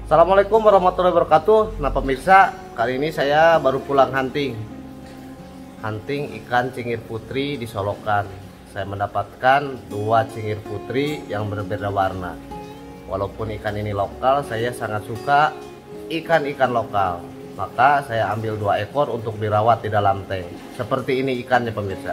Assalamualaikum warahmatullahi wabarakatuh. Nah pemirsa, kali ini saya baru pulang hunting ikan cingir putri di Solokan. Saya mendapatkan 2 cingir putri yang berbeda warna. Walaupun ikan ini lokal, saya sangat suka ikan-ikan lokal. Maka saya ambil 2 ekor untuk dirawat di dalam tank. Seperti ini ikannya pemirsa.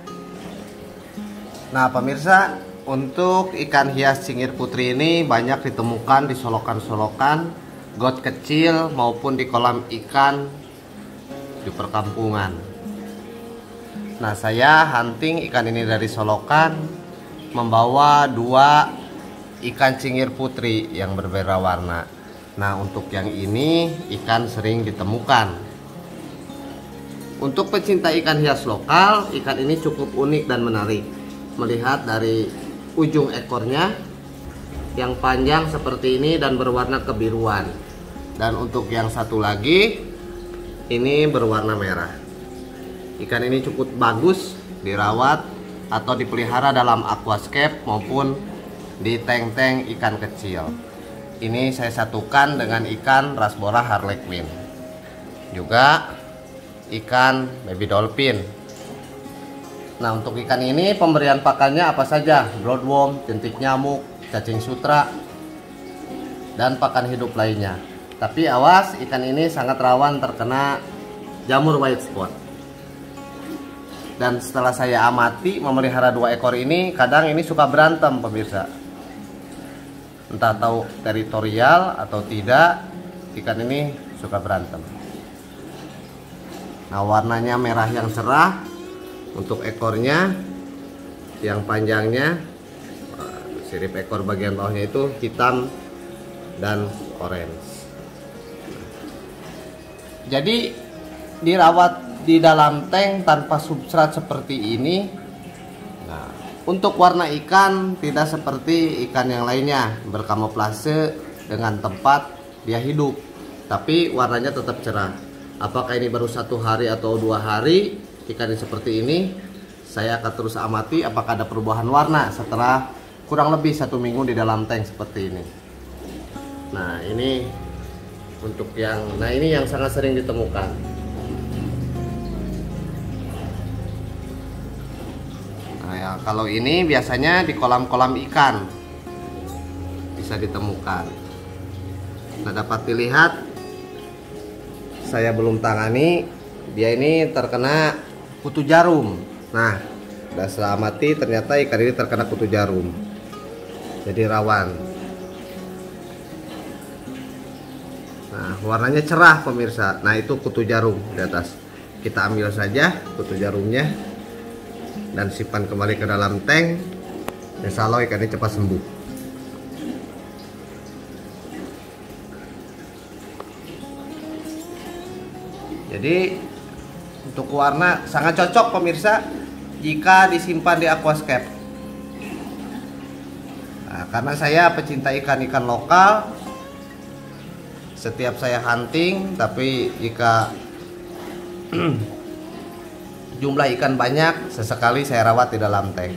Nah pemirsa, untuk ikan hias cingir putri ini banyak ditemukan di solokan-solokan, got kecil maupun di kolam ikan di perkampungan. Nah saya hunting ikan ini dari solokan, membawa 2 ikan cingir putri yang berbeda warna. Nah untuk yang ini ikan sering ditemukan. Untuk pecinta ikan hias lokal, ikan ini cukup unik dan menarik. Melihat dari ujung ekornya yang panjang seperti ini dan berwarna kebiruan, dan untuk yang satu lagi ini berwarna merah. Ikan ini cukup bagus dirawat atau dipelihara dalam aquascape maupun di tank-tank ikan kecil. Ini saya satukan dengan ikan rasbora harlequin, juga ikan baby dolphin. Nah untuk ikan ini pemberian pakannya apa saja? Bloodworm, jentik nyamuk, cacing sutra, dan pakan hidup lainnya. Tapi awas, ikan ini sangat rawan terkena jamur white spot. Dan setelah saya amati memelihara 2 ekor ini, kadang ini suka berantem pemirsa. Entah tahu teritorial atau tidak, ikan ini suka berantem. Nah warnanya merah yang cerah. Untuk ekornya yang panjangnya, sirip ekor bagian bawahnya itu hitam dan orange. Jadi dirawat di dalam tank tanpa substrat seperti ini. Nah, untuk warna ikan tidak seperti ikan yang lainnya berkamuflase dengan tempat dia hidup, tapi warnanya tetap cerah. Apakah ini baru 1 hari atau 2 hari ikan ini seperti ini? Saya akan terus amati apakah ada perubahan warna setelah kurang lebih 1 minggu di dalam tank seperti ini. Nah ini untuk ini yang sangat sering ditemukan. Nah ya, kalau ini biasanya di kolam-kolam ikan bisa ditemukan. Nah dapat dilihat, saya belum tangani, dia ini terkena kutu jarum. Nah udah saya amati, ternyata ikan ini terkena kutu jarum, jadi rawan. Nah warnanya cerah pemirsa. Nah itu kutu jarum di atas. Kita ambil saja kutu jarumnya dan simpan kembali ke dalam tank. Insya Allah ikan ini cepat sembuh. Jadi untuk warna sangat cocok pemirsa jika disimpan di aquascape. Nah, karena saya pecinta ikan-ikan lokal, setiap saya hunting, tapi jika jumlah ikan banyak, sesekali saya rawat di dalam tank.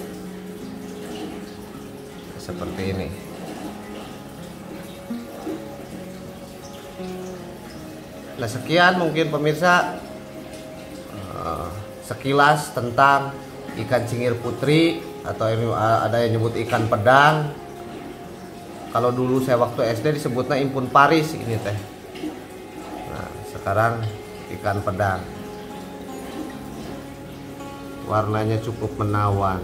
Seperti ini. Nah sekian mungkin pemirsa sekilas tentang ikan cingir putri, atau ini ada yang nyebut ikan pedang. Kalau dulu saya waktu SD disebutnya impun Paris ini teh. Nah sekarang ikan pedang. Warnanya cukup menawan.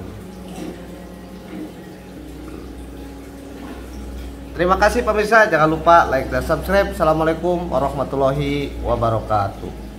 Terima kasih pemirsa, jangan lupa like dan subscribe. Assalamualaikum warahmatullahi wabarakatuh.